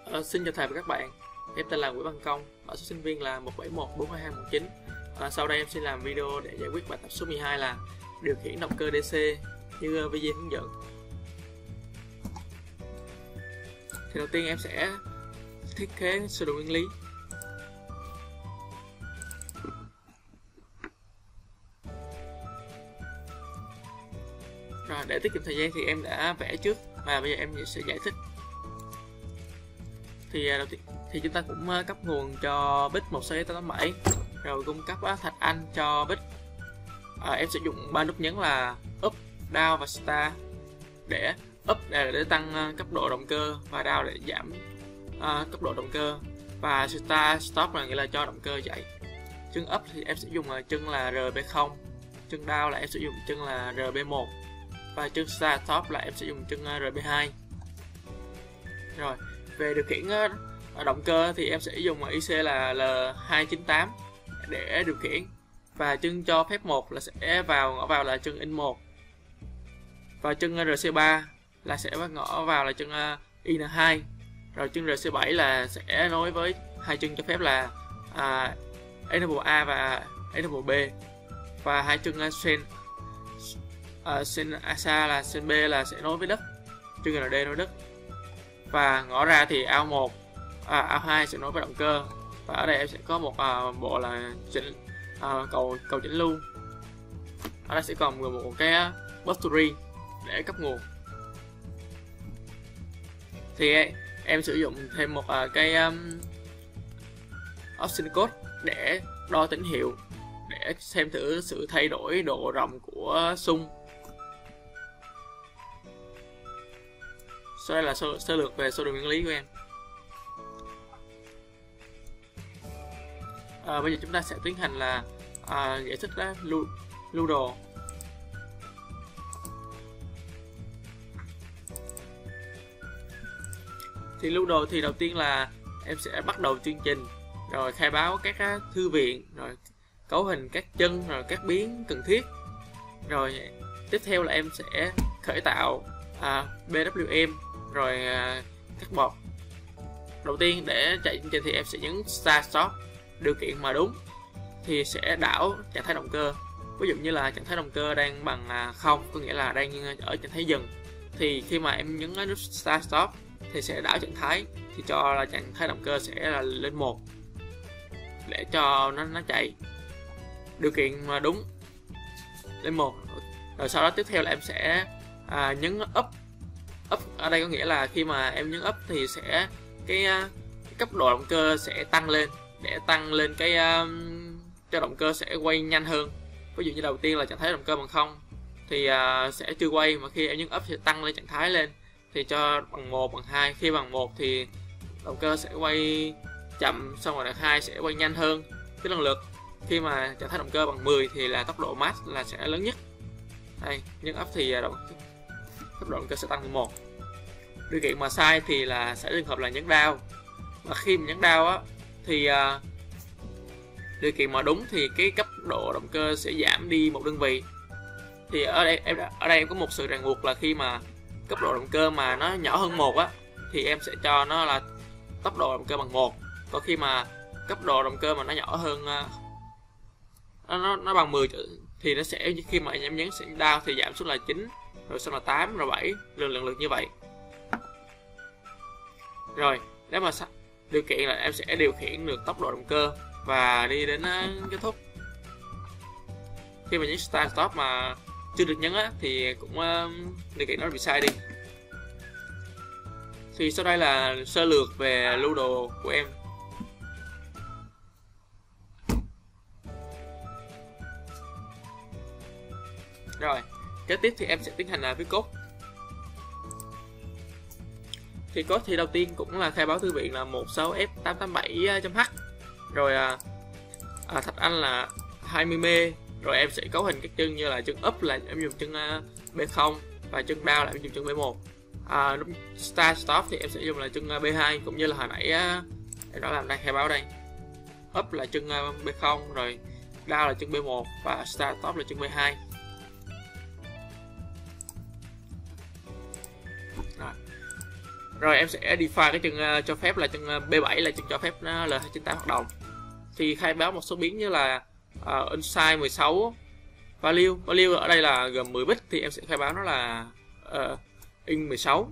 Xin chào thầy và các bạn, em tên là Nguyễn Văn Công, mã số sinh viên là 171422119. Sau đây em xin làm video để giải quyết bài tập số 12 là điều khiển động cơ DC như video hướng dẫn. Thì đầu tiên em sẽ thiết kế sơ đồ nguyên lý. Rồi, để tiết kiệm thời gian thì em đã vẽ trước và bây giờ em sẽ giải thích. Thì đầu tiên thì chúng ta cũng cấp nguồn cho bit 16887 rồi cung cấp thạch anh cho bit. Em sử dụng 3 nút nhấn là up, down và start. Để up để tăng cấp độ động cơ và down để giảm cấp độ động cơ, và stop là nghĩa là cho động cơ chạy. Chân up thì em sử dụng chân là RB0, chân down là em sử dụng chân là RB1 và chân stop là em sử dụng chân RB2. Rồi, về điều khiển động cơ thì em sẽ dùng IC là L298 để điều khiển, và chân cho phép 1 là sẽ ngõ vào là chân in1, và chân RC3 là sẽ ngõ vào là chân IN2, rồi chân RC7 là sẽ nối với hai chân cho phép là A và B, và hai chân sen A là sen B là sẽ nối với đất, chân RD nối đất, và ngõ ra thì AO1 AO2 sẽ nối với động cơ. Và ở đây em sẽ có một bộ là cầu chỉnh lưu. Ở đây sẽ còn một cái battery để cấp nguồn. Thì em sử dụng thêm một cái oscilloscope để đo tín hiệu, để xem thử sự thay đổi độ rộng của xung. Sau đây là sơ lược về sơ đồ nguyên lý của em. Bây giờ chúng ta sẽ tiến hành là giải thích lưu đồ. Thì lưu đồ thì đầu tiên là em sẽ bắt đầu chương trình, rồi khai báo các thư viện, rồi cấu hình các chân, rồi các biến cần thiết. Rồi tiếp theo là em sẽ khởi tạo PWM, rồi các bọt. Đầu tiên để chạy chương trình thì em sẽ nhấn Start Stop. Điều kiện mà đúng thì sẽ đảo trạng thái động cơ. Ví dụ như là trạng thái động cơ đang bằng 0, có nghĩa là đang ở trạng thái dừng, thì khi mà em nhấn nút Start Stop thì sẽ đảo trạng thái, thì cho là trạng thái động cơ sẽ là lên 1 để cho nó chạy. Điều kiện mà đúng lên 1. Rồi sau đó tiếp theo là em sẽ nhấn up. Up ở đây có nghĩa là khi mà em nhấn up thì sẽ cái cấp độ động cơ sẽ tăng lên, để tăng lên cái cho động cơ sẽ quay nhanh hơn. Ví dụ như đầu tiên là trạng thái động cơ bằng 0 thì sẽ chưa quay, mà khi em nhấn up sẽ tăng lên trạng thái lên, thì cho bằng 1, bằng 2. Khi bằng 1 thì động cơ sẽ quay chậm, xong rồi đợt 2 sẽ quay nhanh hơn cái lần lượt. Khi mà trạng thái động cơ bằng 10 thì là tốc độ max là sẽ lớn nhất. Đây, nhấn up thì tốc độ động cơ sẽ tăng lên 1. Điều kiện mà sai thì là sẽ trường hợp là nhấn down. Và khi mà nhấn down á thì điều kiện mà đúng thì cái cấp độ động cơ sẽ giảm đi một đơn vị. Thì ở đây em có một sự ràng buộc là khi mà cấp độ động cơ mà nó nhỏ hơn 1 á thì em sẽ cho nó là tốc độ động cơ bằng 1. Còn khi mà cấp độ động cơ mà nó nhỏ hơn nó bằng 10 thì nó sẽ, khi mà em nhấn sẽ down thì giảm xuống là 9, rồi sau là 8, rồi 7, lần lượt như vậy. Rồi, nếu mà điều kiện là em sẽ điều khiển được tốc độ động cơ và đi đến kết thúc. Khi mà nhấn Start Stop mà chưa được nhấn á, thì cũng điều kiện nó bị sai đi. Thì sau đây là sơ lược về lưu đồ của em. Rồi, kế tiếp thì em sẽ tiến hành viết code. Thì code thì đầu tiên cũng là khai báo thư viện là 16F887.h, rồi thạch anh là 20 m, rồi em sẽ cấu hình các chân như là chân up là em dùng chân B0 và chân down là em dùng chân B1. Lúc Start Stop thì em sẽ dùng là chân B2, cũng như là hồi nãy em đã làm đang khai báo đây. Up là chân B0, rồi down là chân B1 và Start Stop là chân B2. Rồi em sẽ define cái chân cho phép là chân B7 là chân cho phép L298 hoạt động. Thì khai báo một số biến như là unsigned 16 value ở đây là gồm 10 bit, thì em sẽ khai báo nó là in 16.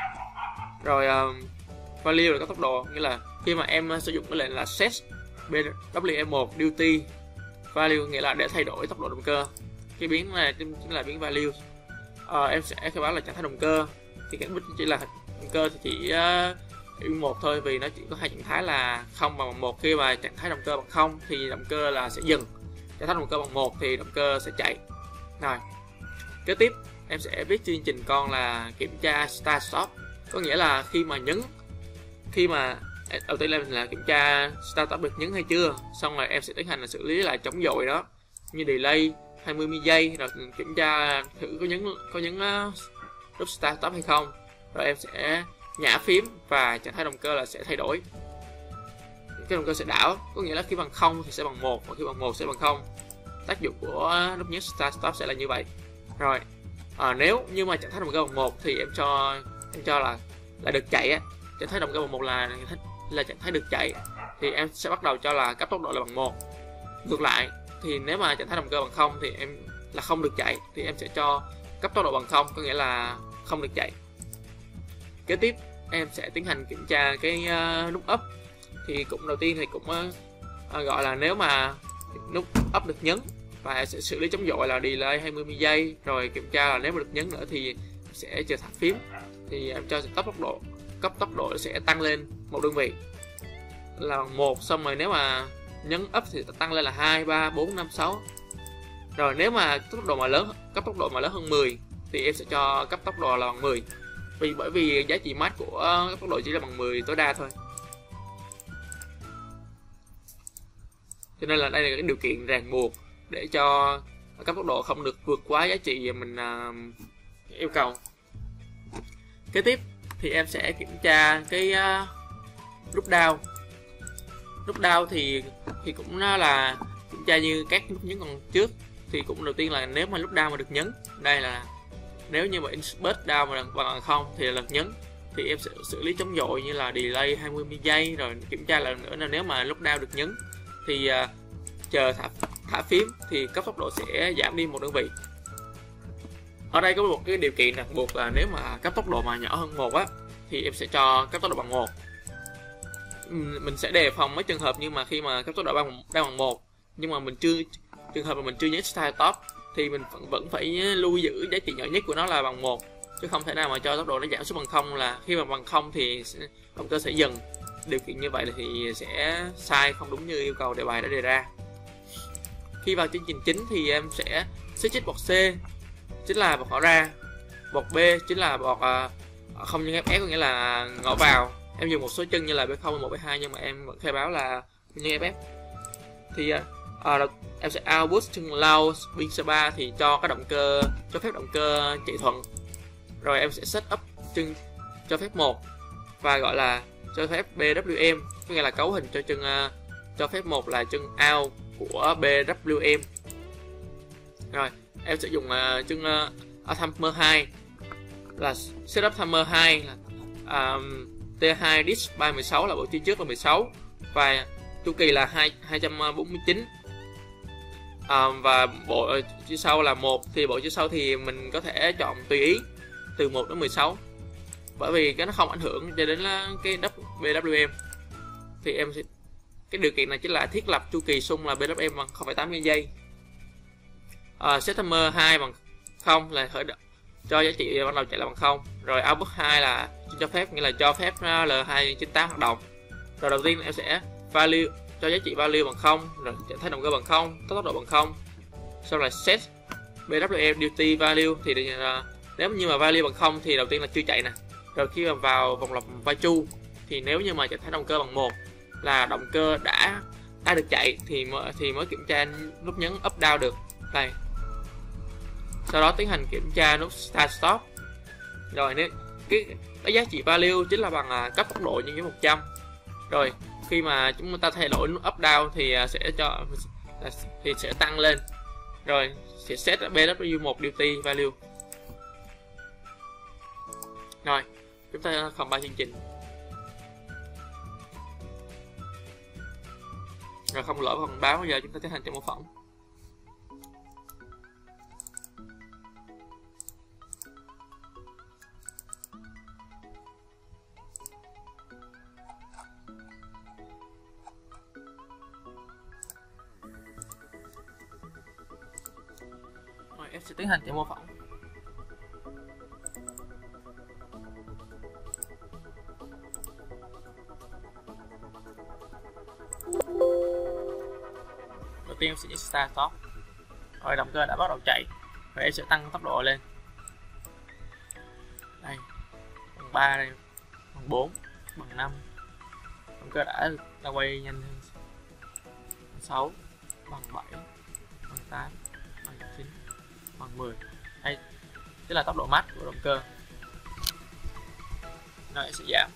Rồi value là có tốc độ, nghĩa là khi mà em sử dụng cái lệnh là set BWM1 duty value, nghĩa là để thay đổi tốc độ động cơ. Cái biến này chính là biến value. Em sẽ khai báo là trạng thái động cơ, thì các bit chỉ là động cơ thì chỉ in 1 thôi, vì nó chỉ có hai trạng thái là 0 bằng 1. Khi mà trạng thái động cơ bằng 0 thì động cơ là sẽ dừng, trạng thái động cơ bằng 1 thì động cơ sẽ chạy. Rồi kế tiếp em sẽ viết chương trình con là kiểm tra start stop, có nghĩa là khi mà đầu tiên là kiểm tra start stop được nhấn hay chưa, xong rồi em sẽ tiến hành là xử lý lại chống dội đó, như delay 20 giây, rồi kiểm tra thử có nhấn nút start stop hay không, rồi em sẽ nhả phím và trạng thái động cơ là sẽ thay đổi. Cái động cơ sẽ đảo, có nghĩa là khi bằng 0 thì sẽ bằng 1, và khi bằng 1 sẽ bằng 0. Tác dụng của nút nhấn start stop sẽ là như vậy. Rồi nếu như mà trạng thái động cơ bằng 1 thì em cho là được chạy á, trạng thái động cơ bằng 1 là trạng thái được chạy, thì em sẽ bắt đầu cho là cấp tốc độ là bằng 1. Ngược lại thì nếu mà trạng thái động cơ bằng 0 thì em là không được chạy, thì em sẽ cho cấp tốc độ bằng 0, có nghĩa là không được chạy. Kế tiếp em sẽ tiến hành kiểm tra cái nút up. Thì cũng đầu tiên thì cũng gọi là nếu mà nút up được nhấn, và em sẽ xử lý chống dội là delay 20 giây, rồi kiểm tra là nếu mà được nhấn nữa thì sẽ chờ thẳng phím, thì em cho cấp tốc độ sẽ tăng lên một đơn vị là bằng 1, xong rồi nếu mà nhấn up thì tăng lên là 2, 3, 4, 5, 6. Rồi nếu mà cấp tốc độ mà lớn hơn 10 thì em sẽ cho cấp tốc độ là bằng 10, bởi vì giá trị max của cấp tốc độ chỉ là bằng 10 tối đa thôi. Cho nên là đây là cái điều kiện ràng buộc để cho cấp tốc độ không được vượt quá giá trị mình yêu cầu. Kế tiếp thì em sẽ kiểm tra cái nút down. Nút down thì cũng là kiểm tra như các nút nhấn còn trước. Thì cũng đầu tiên là nếu mà nút down mà được nhấn, đây là nếu như mà insert down mà bằng 0 thì là được nhấn, thì em sẽ xử lý chống dội như là delay 20 giây, rồi kiểm tra lần nữa là nếu mà nút down được nhấn thì chờ thả phím thì cấp tốc độ sẽ giảm đi một đơn vị. Ở đây có một cái điều kiện ràng buộc là nếu mà cấp tốc độ mà nhỏ hơn 1 á thì em sẽ cho cấp tốc độ bằng 1. Mình sẽ đề phòng mấy trường hợp nhưng mà khi mà cấp tốc độ đang bằng 1 nhưng mà trường hợp mà mình chưa nhấn start stop thì mình vẫn phải lưu giữ giá trị nhỏ nhất của nó là bằng 1, chứ không thể nào mà cho tốc độ nó giảm xuống bằng 0, là khi mà bằng 0 thì động cơ sẽ dừng. Điều kiện như vậy thì sẽ sai, không đúng như yêu cầu đề bài đã đề ra. Khi vào chương trình chính thì em sẽ switch bọt C chính là bọt ngõ ra, bọt B chính là bọt không nhân FF, có nghĩa là ngõ vào. Em dùng một số chân như là B0, B1, B2 nhưng mà em vẫn khai báo là nhân FF. Thì em sẽ output chân loud pin C3 thì cho phép động cơ chạy thuận. Rồi em sẽ set up chân cho phép 1 và gọi là cho phép BWM, có nghĩa là cấu hình cho chân cho phép 1 là chân out của BWM. Rồi em sẽ dùng chân timer 2 là setup timer 2 là T2 disk by 16 là bộ chi trước là 16 và chu kỳ là 249, và bộ chi sau là 1. Thì bộ chi sau thì mình có thể chọn tùy ý từ 1 đến 16, bởi vì cái nó không ảnh hưởng cho đến cái BWM. Thì em sẽ cái điều kiện này chính là thiết lập chu kỳ xung là BWM bằng 0,8 giây. Set timer 2 bằng 0 là cho giá trị ban đầu chạy là bằng 0. Rồi output 2 là cho phép, nghĩa là cho phép L298 hoạt động. Rồi đầu tiên em sẽ value cho giá trị value bằng 0, rồi trạng thái động cơ bằng 0, tốc độ bằng 0. Sau là set BWM duty value thì nếu như mà value bằng 0 thì đầu tiên là chưa chạy nè. Rồi khi mà vào vòng lặp vai chu thì nếu như mà trạng thái động cơ bằng 1 là động cơ đã được chạy thì mới kiểm tra nút nhấn up down được. Đây. Sau đó tiến hành kiểm tra nút start stop. Rồi nếu cái giá trị value chính là bằng cấp tốc độ nhân với 100. Rồi khi mà chúng ta thay đổi nút up down thì sẽ tăng lên. Rồi sẽ set BW1 duty value. Rồi Chúng ta không ba chương trình. Rồi không lỗi phần báo, bây giờ chúng ta tiến hành chạy mô phỏng. Rồi em sẽ tiến hành chạy mô phỏng. Đầu tiên em sẽ nhấn Start Stop. Rồi động cơ đã bắt đầu chạy. Rồi em sẽ tăng tốc độ lên. Đây, bằng 3 đây, bằng 4, bằng 5. Động cơ đã quay nhanh hơn. Bằng 6, bằng 7, bằng 8, bằng 9, bằng 10. Đây, tức là tốc độ max của động cơ. Rồi sẽ giảm.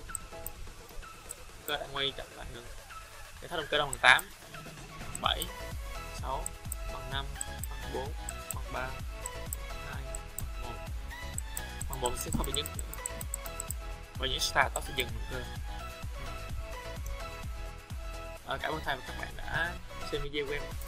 Động cơ đã quay chậm lại ngừng. Để thấy động cơ đang bằng 8, bằng 7, 6, bằng 5, bằng 4, bằng 3, bằng 2, bằng 1. Bằng 1 sẽ không bị nhấn nữa. Và những start nó sẽ dừng động cơ. Cảm ơn thầy và các bạn đã xem video của em.